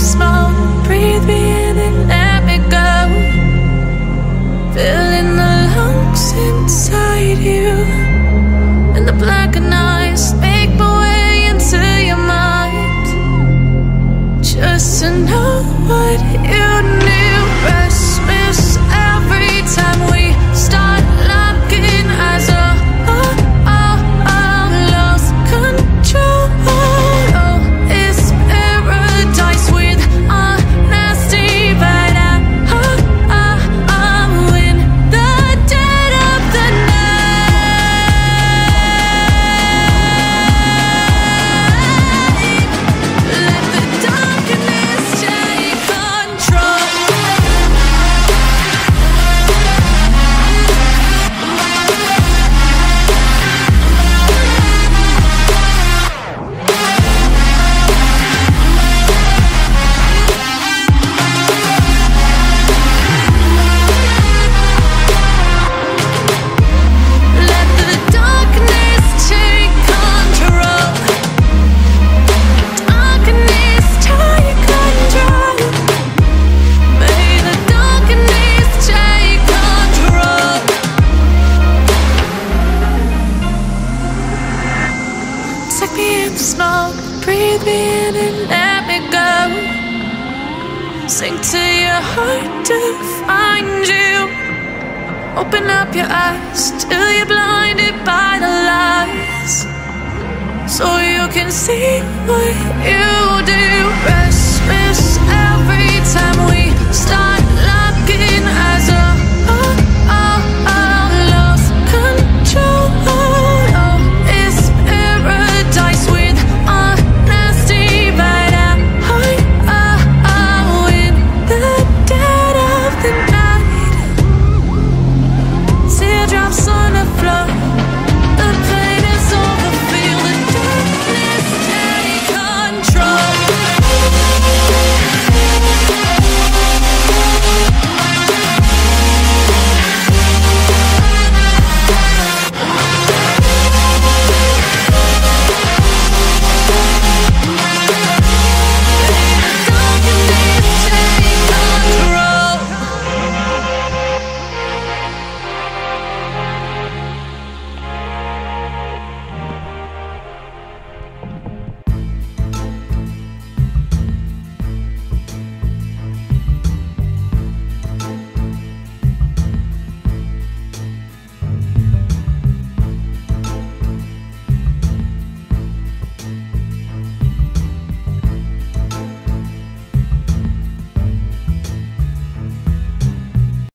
smoke, breathe me in and let me go. Filling the lungs inside you, and the blackened eyes make my way into your mind. Just to know what you knew. Restless every time we start locking eyes. Lost control. Oh, it's paradise with honesty, but I'm in the dead of the night. Let the darkness take control. Let the darkness take control. Darkness take control. May the darkness take control. Take me in the smoke, breathe me in and let me go. Sink to your heart to find you. Open up your eyes till you're blinded by the lies, so you can see what you do. Restless every time we stop